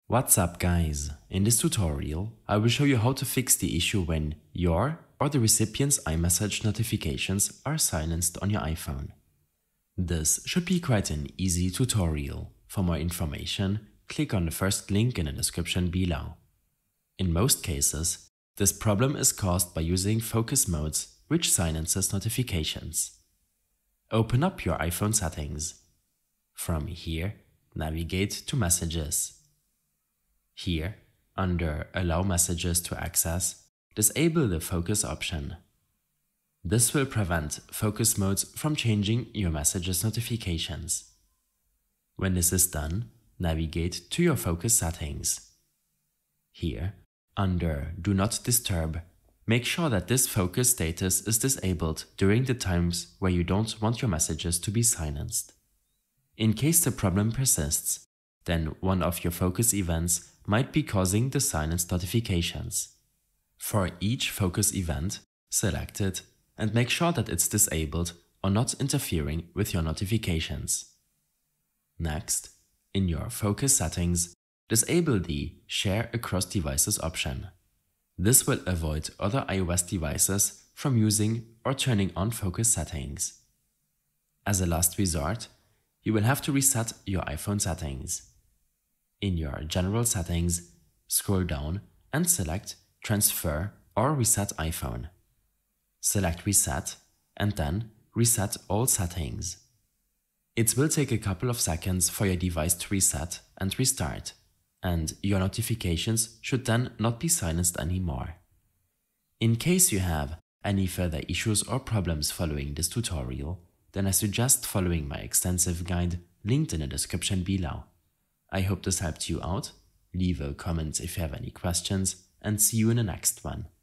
What's up guys? In this tutorial, I will show you how to fix the issue when your or the recipient's iMessage notifications are silenced on your iPhone. This should be quite an easy tutorial. For more information, click on the first link in the description below. In most cases, this problem is caused by using focus modes which silences notifications. Open up your iPhone settings. From here, navigate to Messages. Here, under Allow messages to access, disable the focus option. This will prevent focus modes from changing your messages notifications. When this is done, navigate to your focus settings. Here, under Do Not Disturb, make sure that this focus status is disabled during the times where you don't want your messages to be silenced. In case the problem persists, then one of your focus events might be causing the silenced notifications. For each focus event, select it and make sure that it's disabled or not interfering with your notifications. Next, in your focus settings, disable the Share Across Devices option. This will avoid other iOS devices from using or turning on focus settings. As a last resort, you will have to reset your iPhone settings. In your General Settings, scroll down and select Transfer or Reset iPhone. Select Reset and then reset all settings. It will take a couple of seconds for your device to reset and restart, and your notifications should then not be silenced anymore. In case you have any further issues or problems following this tutorial, then I suggest following my extensive guide linked in the description below. I hope this helped you out. Leave a comment if you have any questions, and see you in the next one.